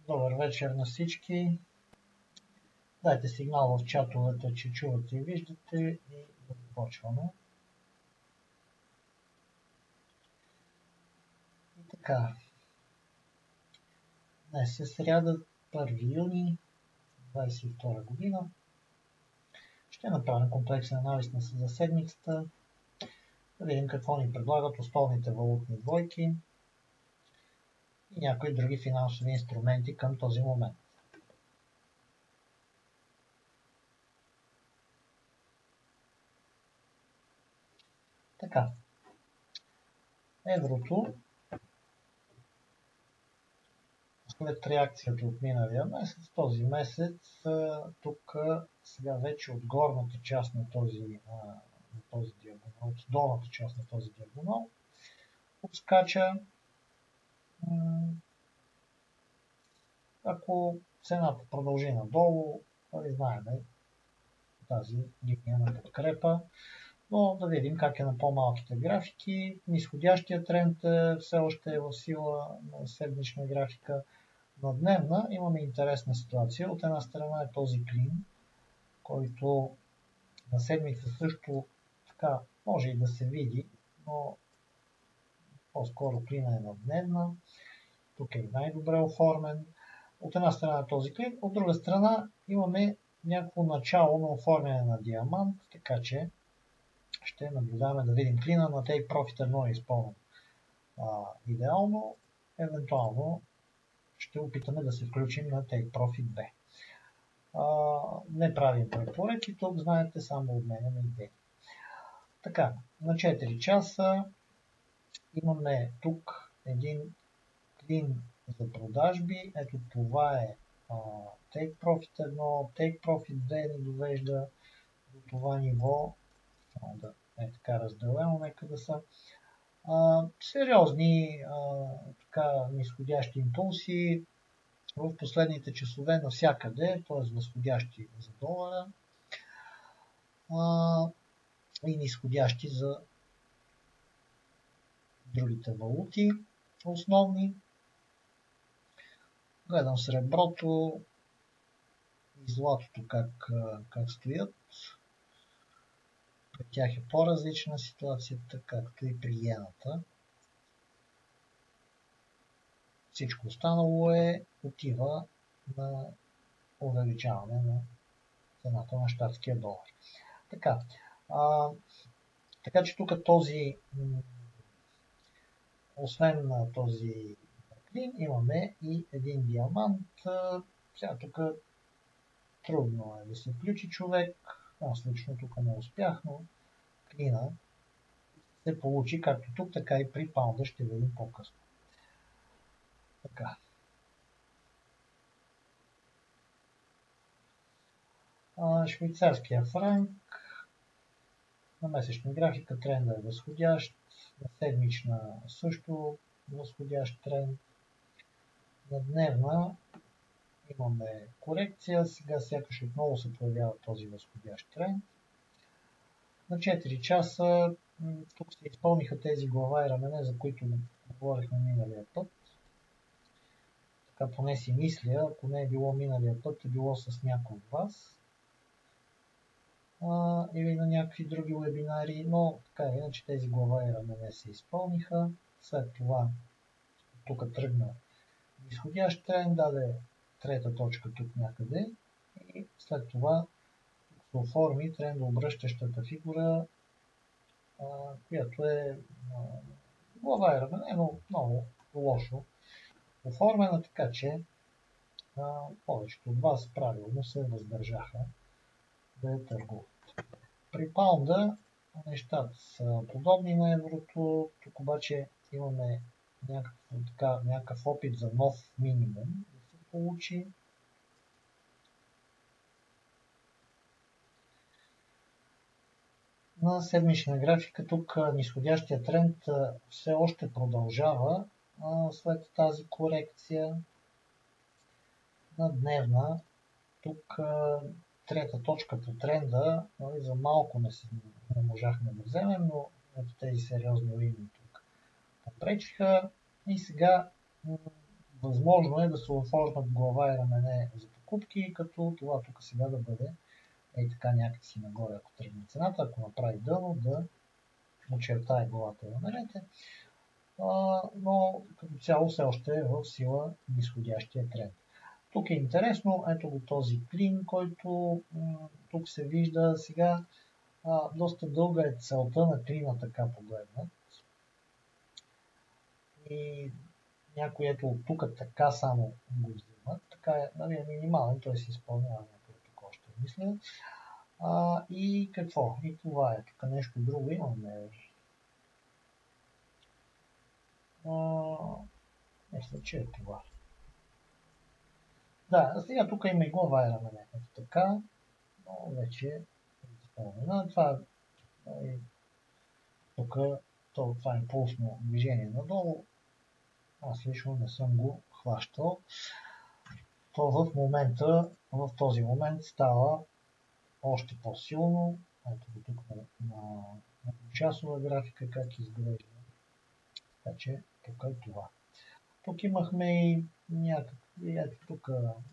Добър вечер на всички. Дайте сигнал в чатовете, че чувате и виждате и започваме. И така. Днес е сряда, 1 юни 2022 година. Ще направим комплексен анализ за седмицата. Да видим какво ни предлагат основните валутни двойки и някои други финансови инструменти към този момент. Така. Еврото след реакцията от миналия месец, този месец, тук сега вече от горната част на този диагонал, от долната част на този диагонал, отскача. Ако цената продължи надолу, знаем тази линия на подкрепа, но да видим как е на по-малките графики. Нисходящия тренд все още е в сила на седмична графика. На дневна имаме интересна ситуация. От една страна е този клин, който на седмица също така може и да се види, но по-скоро клина е на дневна. Тук е най-добре оформен. От една страна е този клин, от друга страна имаме някакво начало на оформяне на диамант, така че ще наблюдаваме да видим клина на Take Profit 1 е изпълнен идеално, евентуално ще опитаме да се включим на Take Profit B. Не правим препоръки, тук знаете, само обменяме идеи. Така, на 4 часа имаме тук един клин за продажби. Ето това е Take Profit 1, Take Profit 2 ни довежда до това ниво. Само да е така разделено, нека да са сериозни нисходящи импулси в последните часове навсякъде, т.е. възходящи за долара и нисходящи за другите валути основни. Гледам среброто и златото как стоят. При тях е по-различна ситуацията, както и при иената. Всичко останало отива на увеличаване на цената на щатския долар. Така че тук освен на този клин, имаме и един диамант. Сега тук трудно е да се включи човек. Аз лично тук не успях, но клина се получи както тук, така и при паунда, ще видим по-късно. Така. Швейцарския франк на месечна графика тренда е възходящ, на седмична също възходящ тренд, на дневна имаме корекция, сега сякаш отново се появява този възходящ тренд. На 4 часа тук се изпълниха тези глава и рамене, за които говорихме миналия път. Така поне си мисля, ако не е било миналия път, е било с някой от вас. Или на някакви други вебинари, но така иначе тези глава и рамене се изпълниха. След това тук тръгна изходящ тренд, даде трета точка тук някъде и след това се оформи трендообръщащата фигура, която е глава и рамене, но много лошо оформена, така че повечето от вас правилно се въздържаха да я търгуват. При паунда нещата са подобни на еврото, тук обаче имаме някакъв опит за нов минимум да се получи. На седмична графика тук нисходящия тренд все още продължава след тази корекция. На дневна тук трета точка по тренда, за малко не можахме да вземем, но ето тези сериозни линии тук попречиха и сега възможно е да се оформят глава и рамене за покупки, като това тук сега да бъде така някакси нагоре, ако тръгне цената, ако направи дъно, да очертае главата и раменете. Но като цяло все още е в сила нисходящия тренд. Тук е интересно, ето го този клин, който тук се вижда сега. Доста дълга е целта на клина, така погледнат. И някой ето от тук така само го взимат. Така е, нали, е минимален, той се изпълнява някой тук още, мисля. И какво? И това е. Тук нещо друго имаме. Мисля, че е това. Да, сега тук има и глава и рамене. Ето така. Но вече е изпълнена. Това е тук това импулсно движение надолу. Аз лично не съм го хващал. То в момента, в този момент става още по-силно. Ето го тук на часова графика как изглежда. Така че тук е това. Тук имахме и някакви, ето тук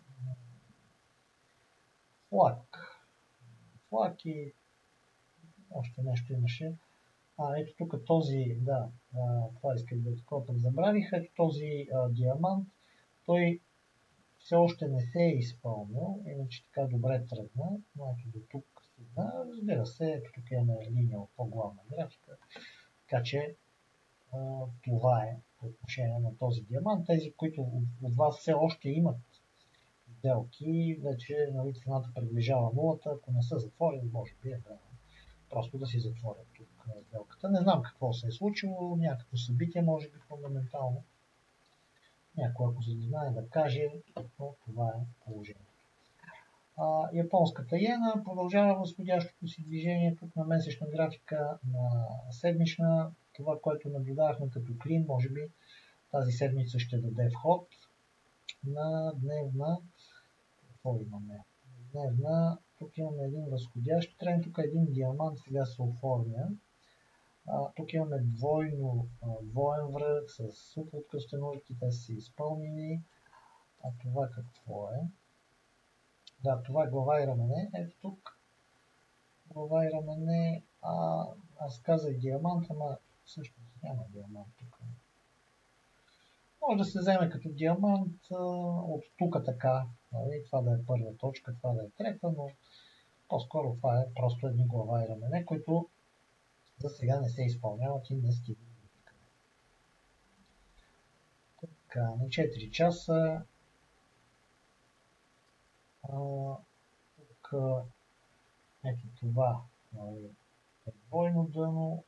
флаг и още нещо имаше. Ето тук този, да, това исках да такова пък забравих, ето този диамант, той все още не се е изпълнил, иначе така добре тръгна, но ето до тук стигна. Разбира се, ето тук имаме линия от по-главна графика, така че това е по отношение на този диамант. Тези, които от вас все още имат сделки, вече нали, цената приближава нулата, ако не са затворени, може би е време просто да си затворят тук сделката. Не знам какво се е случило, някакво събитие, може би фундаментално. Някой, ако се знае да каже, но това е положението. Японската иена продължава възходящото си движение тук на месечна графика, на седмична. Това, което наблюдавахме като клин, може би тази седмица ще даде вход на дневна. Какво имаме? Дневна. Тук имаме един възходящ тренд, тук един диамант сега се оформя. Тук имаме двоен връх с супер от кръстенурки, те са изпълнени. Това какво е? Да, това е глава и рамене. Ето тук глава и рамене. Аз казах диамант, ама всъщност няма диамант тук. Може да се вземе като диамант от тук така. Това да е първа точка, това да е трета, но по-скоро това е просто едни глава и рамене, които за сега не се изпълняват и не стигат. Така, на 4 часа тук ето това е двойно дъно.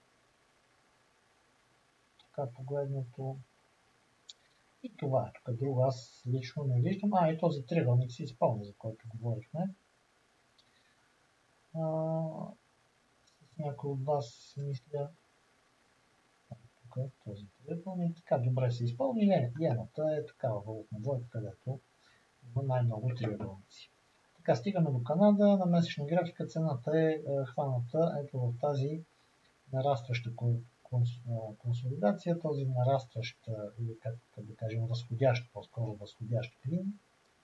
Така погледнато. И това е тук друго. Аз лично не виждам. И този триъгълник се изпълни, за който говорихме. С някой от вас мисля. Тук е този триъгълник. Така добре се изпълни. Иената е такава валутна двойка, където има най-много триъгълници. Така стигаме до Канада. На месечна графика цената е хваната ето в тази нарастваща консолидация, този нарастващ, или как да кажем, възходящ, по-скоро възходящ клин.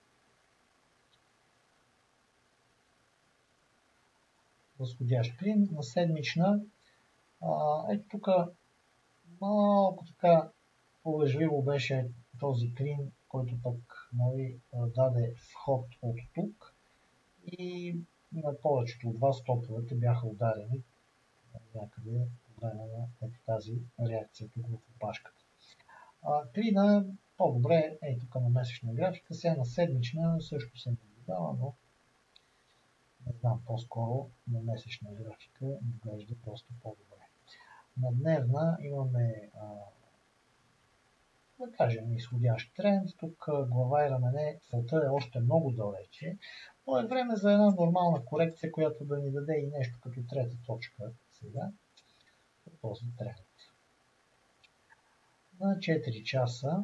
Възходящ клин на седмична. Ето тук малко така полежливо беше този клин, който пък нали, даде вход от тук и на повечето от вас топовете бяха ударени някъде по време на тази реакция тук в опашката. Клина по-добре е тук на месечна графика, сега на седмична също се наблюдава, но не знам, по-скоро на месечна графика изглежда просто по-добре. На дневна имаме да кажем изходящ тренд, тук глава и рамене, целта е още много далече, но е време за една нормална корекция, която да ни даде и нещо като трета точка сега по този тренд. На 4 часа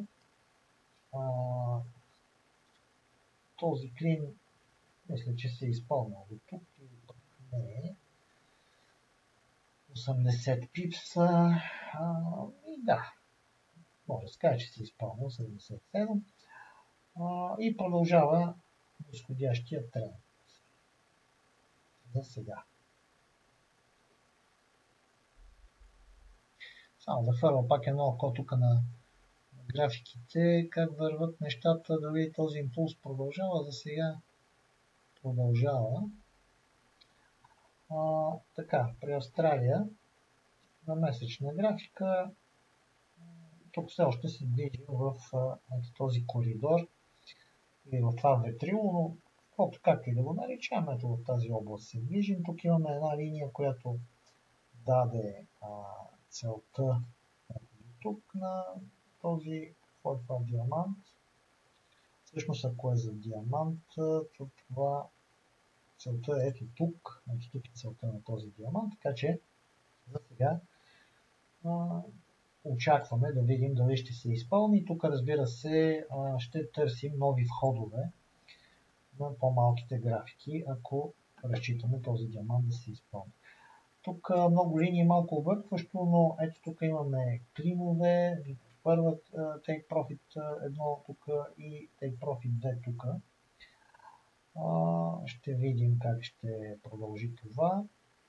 този клин мисля, че се е изпълнил до тук или пък не е. 80 пипса и да, може да се каже, че си изпълнил 77 и продължава изходящия тренд за сега. Само да хвърля пак едно око тук на графиките, как върват нещата, дали този импулс продължава. За сега продължава. Така, при Австралия на месечна графика тук все още се движи в този коридор или в това ветрило, но каквото както и да го наричаме, ето в тази област се движим. Тук имаме една линия, която даде целта тук на този, какво е това, диамант. Всъщност, ако е за диамант, то това целта е ето тук. Ето тук е целта на този диамант, така че за сега очакваме да видим дали ще се изпълни. Тук, разбира се, ще търсим нови входове на по-малките графики, ако разчитаме този диамант да се изпълни. Тук много линии малко объркващо, но ето тук имаме клинове. Първа Take Profit 1 тук и Take Profit 2 тук. Ще видим как ще продължи това.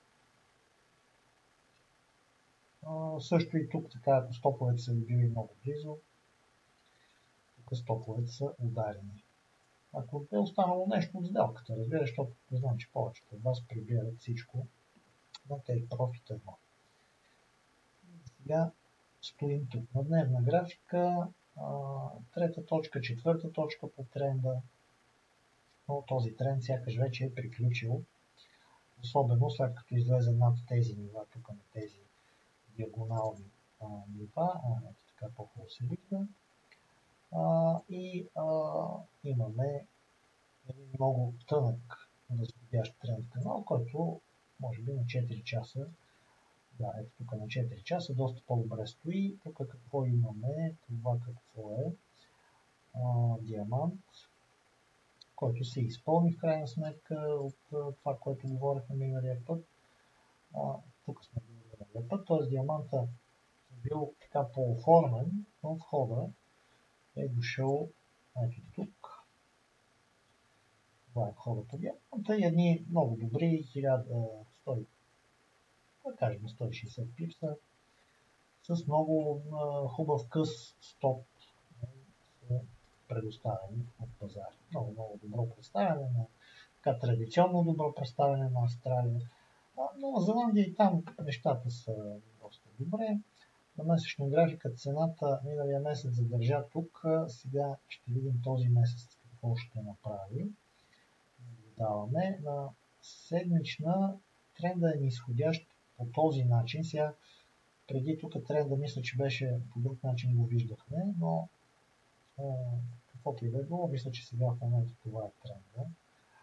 Също и тук, така, ако стоповете са били много близо, тук стоповете са ударени. Ако е останало нещо от сделката, разбира, защото знам, че повечето от вас прибират всичко на Take Profit 1. Сега стоим тук на дневна графика, трета точка, четвърта точка по тренда, но този тренд сякаш вече е приключил, особено след като излезе над тези нива, тук на тези диагонални нива, ето така по-хубаво се вижда, и имаме един много тънък възходящ тренд канал, който може би на 4 часа. Да, ето тук на 4 часа доста по-добре стои. Тук какво имаме? Това какво е? Диамант, който се изпълни в крайна сметка от това, което говорихме миналия път. Тук сме били миналия път, т.е. диаманта е бил така по-оформен, но входа е дошъл ето тук. Това е входа по диаманта и едни много добри 1100, да кажем 160 пипса, с много хубав къс стоп са предоставени от пазара. Много добро представяне на така традиционно добро представяне на Австралия. Но на Зеландия и там нещата са доста добре. На месечна графика цената миналия месец задържа тук. Сега ще видим този месец какво ще направи. Наблюдаваме. На седмична тренда е нисходящ по този начин. Сега преди тук тренда мисля, че беше по друг начин го виждахме, но каквото и да е било, мисля, че сега в момента това е тренда.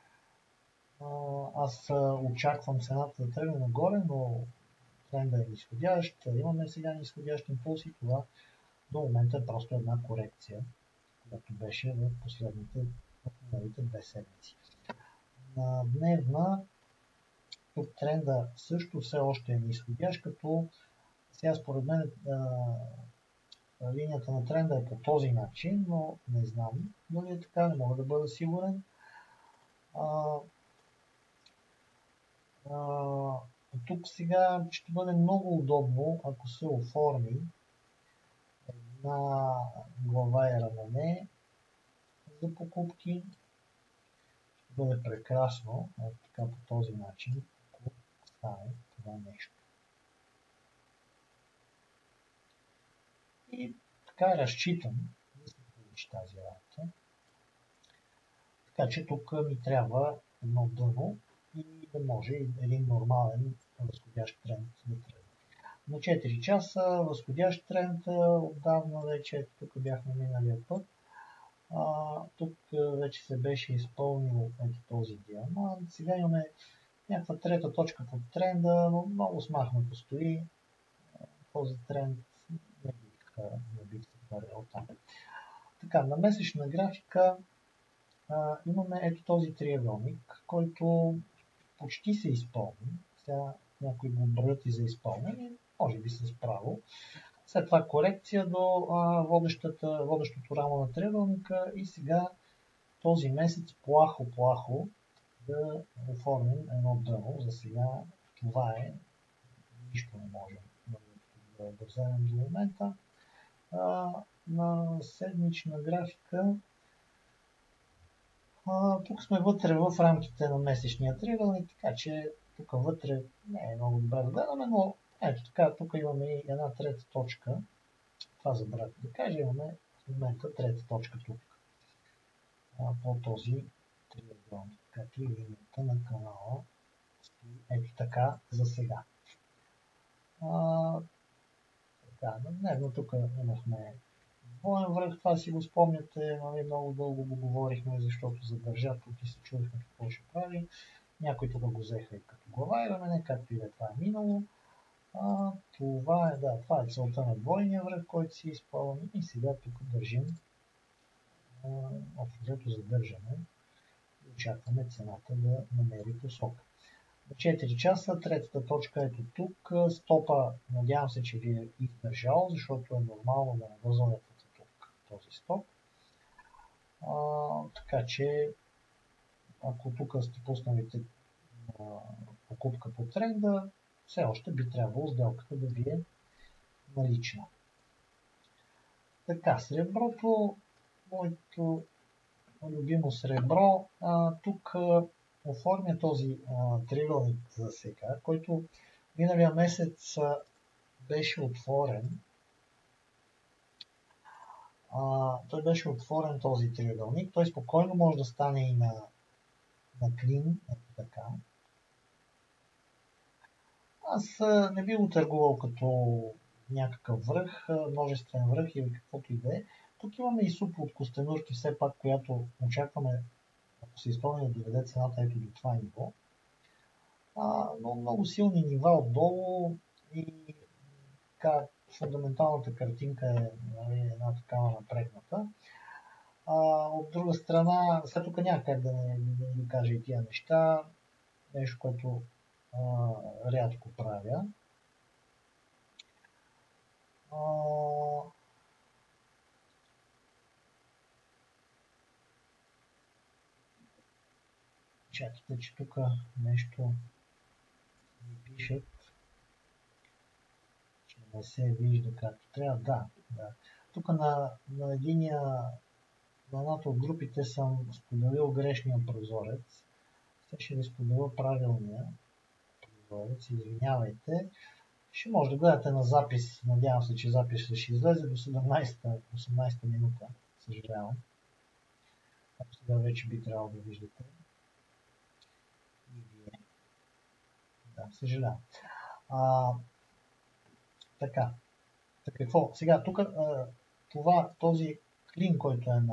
Аз очаквам цената да тръгне нагоре, но тренда е нисходящ. Имаме сега нисходящ импулс и това до момента е просто една корекция, която беше в миналите 2 седмици. На дневна тук тренда също все още е нисходящ, като сега според мен линията на тренда е по този начин, но не знам дали е така, не мога да бъда сигурен. Тук сега ще бъде много удобно, ако се оформи една глава и рамене за покупки. Ще бъде прекрасно, така по този начин, ако стане това нещо. И така разчитам да се получи тази работа. Така че тук ми трябва едно дъно и да може един нормален възходящ тренд да тръгне. На 4 часа възходящ тренд отдавна вече, тук бяхме миналия път. Тук вече се беше изпълнил ето този диамант. Сега имаме някаква трета точка под тренда, но много смахнато стои. Този тренд не бих се вървял там. Така, на месечна графика имаме ето този триъгълник, който почти се изпълни. Сега някои го броят и за изпълнение, може би с право. След това корекция до водещото рамо на триъгълника и сега този месец плахо да оформим едно дъно. За сега това е. Нищо не можем да вземем до момента. На седмична графика тук сме вътре в рамките на месечния триъгълник, така че тук вътре не е много добре да гледаме, но ето така, тук имаме и една трета точка. Това забравих да кажа, имаме в момента трета точка тук по този триъгълник, като и линията на канала. Ето така за сега. Но тук имахме двоен връх, това си го спомняте, много дълго го говорихме, защото задържа тук и се чудихме какво ще прави. Някои тук го взеха и като глава и рамене, както и да това е минало. Това е целта на двойния връх, който си изпълни и сега тук държим общо задържане и очакваме цената да намери посока. На 4 часа, третата точка ето тук, стопа, надявам се, че ви е издържал, защото е нормално да не възлагате тук този стоп. Така че, ако тук сте пуснали покупка по тренда, все още би трябвало сделката да ви е налична. Така, среброто, моето любимо сребро, тук оформя този триъгълник за сега, който миналия месец беше отворен. Той беше отворен този триъгълник. Той спокойно може да стане и на клин. Ето така. Аз не би го търгувал като някакъв връх, множествен връх или каквото и да е. Тук имаме и супа от костенурки, все пак, която очакваме, ако се изпълни да доведе цената ето до това ниво. Но много силни нива отдолу и така, фундаменталната картинка е една такава напрегната. От друга страна, след тук няма как да не ви кажа и тия неща, нещо, което рядко правя. Чакайте, че тук нещо ми пишат, че не се вижда както трябва. Да. Тук на едната от групите съм споделил грешния прозорец. Сега ще ви споделя правилния прозорец. Извинявайте. Ще може да гледате на запис. Надявам се, че записът ще излезе до 17-18 минута. Съжалявам. Ако сега вече би трябвало да виждате. Да, съжалявам. Така. Какво? Сега, тук този клин, който е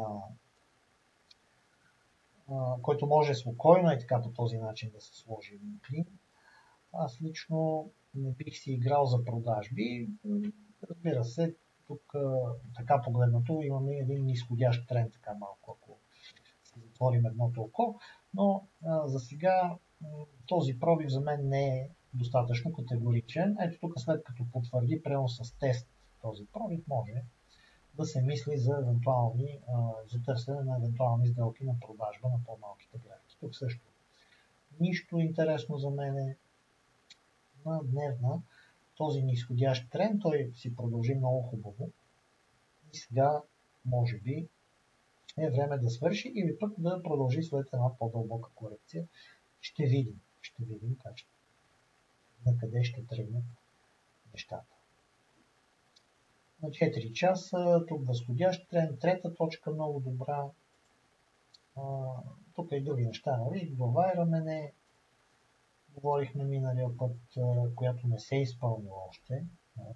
който може спокойно и така по този начин да се сложи един клин. Аз лично не бих си играл за продажби. Разбира се, тук така погледнато имаме един нисходящ тренд, така малко, ако си затворим едното око. Но за сега този пробив за мен не е достатъчно категоричен. Ето тук след като потвърди прямо с тест този пробив, може да се мисли за търсене на евентуални сделки на продажба на по-малките графики. Тук също нищо интересно за мен на дневна. Този нисходящ тренд, той си продължи много хубаво. И сега, може би, е време да свърши или пък да продължи след една по-дълбока корекция. Ще видим как на къде ще тръгнат нещата. На 4 часа, тук възходящ тренд, трета точка много добра. Тук и други неща, нали? Глава и рамене. Говорихме миналия път, която не се е изпълнила още.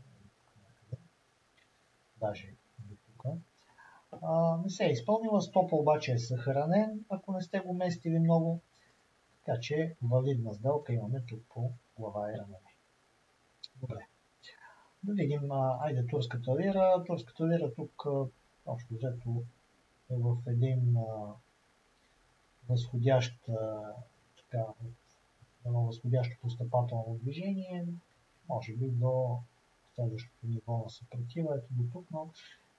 Даже до тук. Не се е изпълнила, стопа обаче е съхранен, ако не сте го местили много. Така че валидна сделка имаме тук по глава и рамене. Добре. Да видим, айде турската лира. Турската лира тук общо взето е в един възходящо постъпателно движение, може би до следващото ниво на съпротива. Ето до тук, но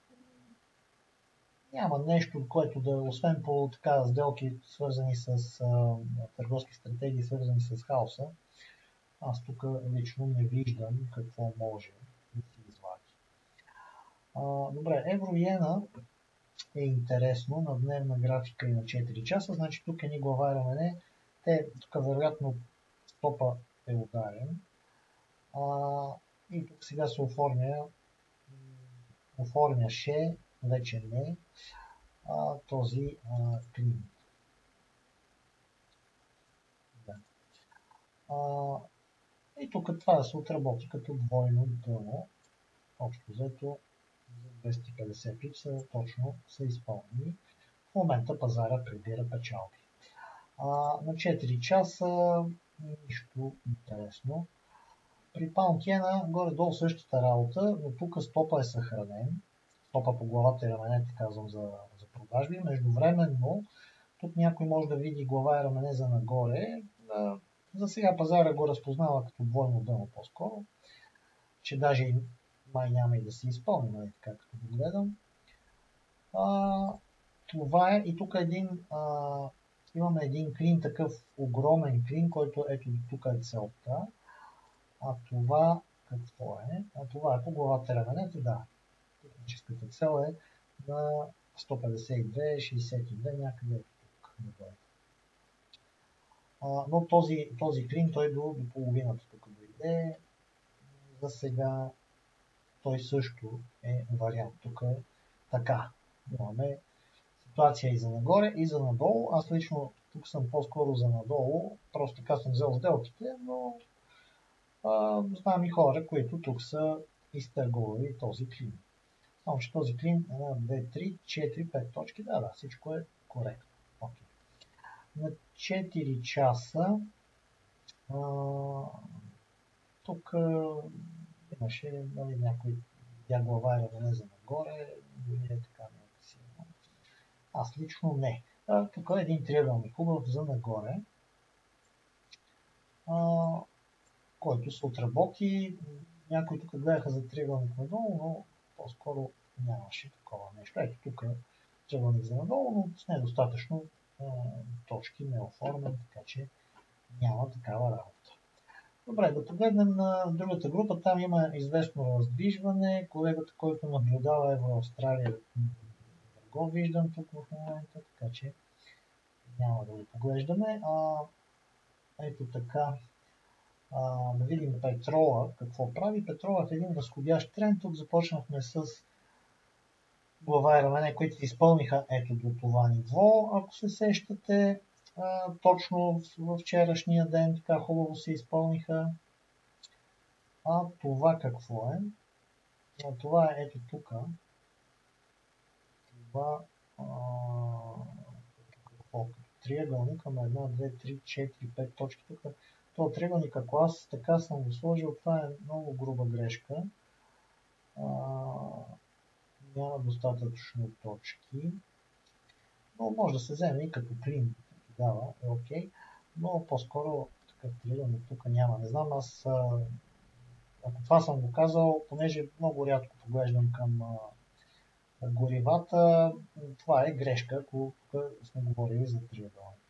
няма нещо, което да, освен по така сделки, свързани с търговски стратегии, свързани с хаоса, аз тук лично не виждам какво може да се извади. Добре, евро-иена е интересно на дневна графика и на 4 часа, значи тук е ни глава и рамене. Тук вероятно стопа е ударен. И тук сега се оформяше, вече не, този клин. Да. И тук това да се отработи като двойно дъно. Общо взето за 250 пипса точно са изпълнени. В момента пазара прибира печалби. На 4 часа нищо интересно. При паунт-иена горе-долу същата работа, но тук стопа е съхранен. Стопа по главата и раменете, казвам, за продажби. Междувременно, тук някой може да види глава и рамене за нагоре. За сега пазара го разпознава като двойно дъно по-скоро, че даже и май няма и да се изпълни, нали, така като го гледам. Това е. И тук имаме един клин, такъв огромен клин, който ето тук е целта. Това какво е? Това е по главата раменете, да. Техническата цел е на 152-62 някъде тук. Но този клин той до половината тук дойде. За сега той също е вариант. Тук е така. Имаме ситуация и за нагоре, и за надолу. Аз лично тук съм по-скоро за надолу. Просто така съм взел сделките, но знам и хора, които тук са изтърговали този клин. Само, че този клин 1, 2, 3, 4, 5 точки. Да, всичко е коректно. Okay. На 4 часа тук имаше някой глава и рамене за нагоре. Не е така силно. Аз лично не. Тук е един триъгълник хубав за нагоре, който се отработи. Някои тук гледаха за триъгълник надолу, но по-скоро нямаше такова нещо. Ето тук е триъгълник за надолу, но с недостатъчно точки, не оформен, така че няма такава работа. Добре, да погледнем на другата група. Там има известно раздвижване. Колегата, който наблюдава в Австралия, го виждам тук в момента, така че няма да го поглеждаме. Ето така. Да видим петрола какво прави. Петрола е един възходящ тренд. Тук започнахме с глава и рамене, които изпълниха ето до това ниво. Ако се сещате, точно в вчерашния ден така хубаво се изпълниха. Това какво е? Това е ето тук. Това какво? Триъгълник, ама 1, 2, 3, 4, 5 точки тук. Това триъгълник, ако аз така съм го сложил, това е много груба грешка. Няма достатъчно точки. Но може да се вземе и като клин. Тогава е окей. Но по-скоро такъв триъгълник тук няма. Не знам, аз ако това съм го казал, понеже много рядко поглеждам към горивата, това е грешка, ако сме говорили за триъгълник.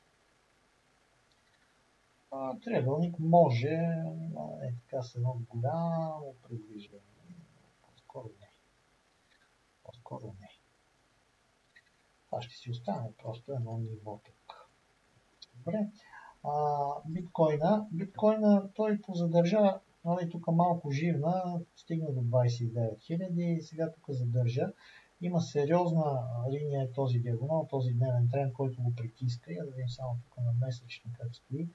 Триъгълник може така с едно голямо приближение. По-скоро не. Това ще си остане просто едно ниво тук. Добре. Биткоина той позадържа, нали, тук малко живна, стигна до 29 000 и сега тук задържа. Има сериозна линия е този диагонал, този дневен тренд, който го притиска. Я да видим само тук на месечна как стои.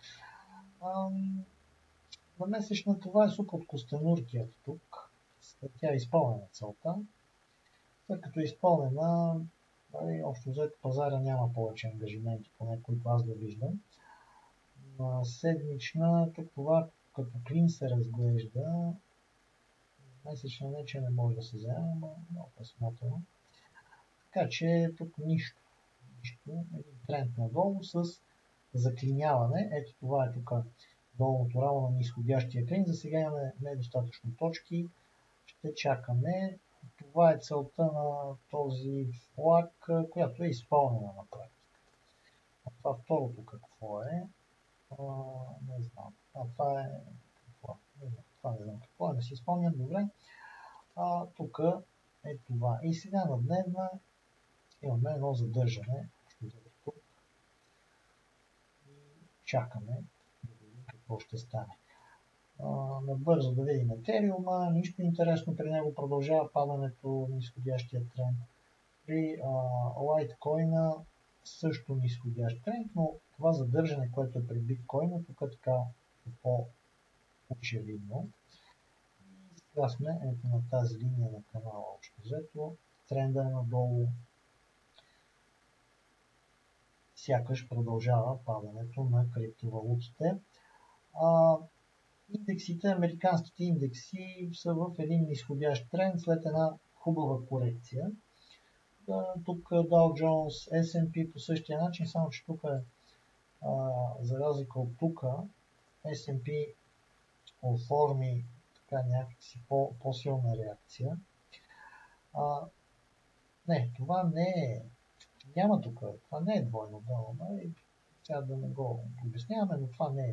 На месечна това е суп от костенуркията тук. Тя е изпълнена целта. След като е изпълнена, общо взето пазара няма повече ангажименти, поне които аз да виждам. На седмична, тук това като клин се разглежда. Месечна не, че не може да се вземе, но много е смотано. Така че тук нищо. Един тренд надолу с заклиняване. Ето това е тук долното рамо на нисходящия клин. За сега имаме недостатъчно точки. валутите, чакаме. Това е целта на този флаг, която е изпълнена на практика. А това второто какво е? Не знам. Това е какво? Това не знам какво е, не си спомням добре. Тук е това. И сега на дневна имаме едно задържане. Тук. И чакаме да видим какво ще стане. Набързо да видим Етериума. Нищо интересно при него, продължава падането на изходящия тренд. При лайткоина също нисходящ тренд, но това задържане, което е при биткоина, тук така е по-очевидно. И сега сме ето на тази линия на канала общо взето. Тренда е надолу. Сякаш продължава падането на криптовалутите. Индексите, американските индекси са в един нисходящ тренд след една хубава корекция. Тук Dow Jones, S&P по същия начин, само че тук е за разлика от тук S&P оформи така някакси по-силна реакция. Не, това не е. Няма тук. Това не е двойно долу. Сега да не го обясняваме, но това не е.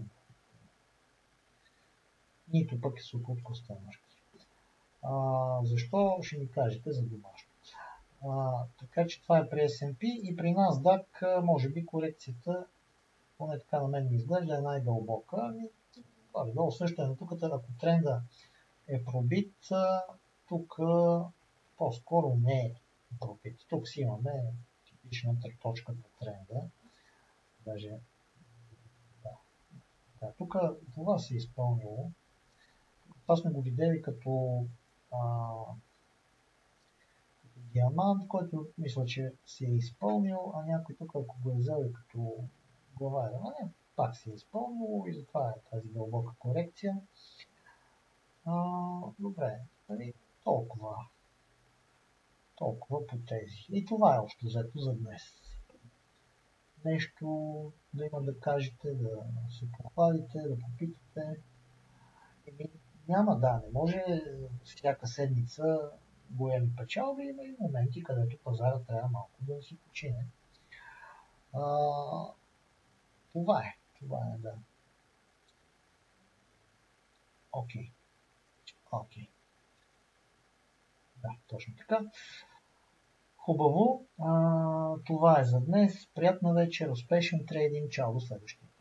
Нито пък е суп от костенърки. Защо? Ще ми кажете за домашно. Така че това е при S&P и при NASDAQ може би корекцията, поне така на мен ми изглежда, е най-дълбока. Долу също е, но тук ако тренда е пробит, тук по-скоро не е пробит. Тук си имаме типичната точка по тренда. Даже да. Тук това се е изпълнило. Това сме го видели като диамант, който мисля, че се е изпълнил, а някой тук, ако го е взел и като глава елемент, пак се е изпълнило и затова е тази дълбока корекция. Добре, толкова по тези. И това е общо взето за днес. Нещо да има да кажете, да се похвалите, да попитате. Няма, не може всяка седмица големи печалби, има и моменти, където пазара трябва малко да си почине. Това е, да. Окей. Да, точно така. Хубаво. Това е за днес. Приятна вечер, успешен трейдинг. Чао, до следващия.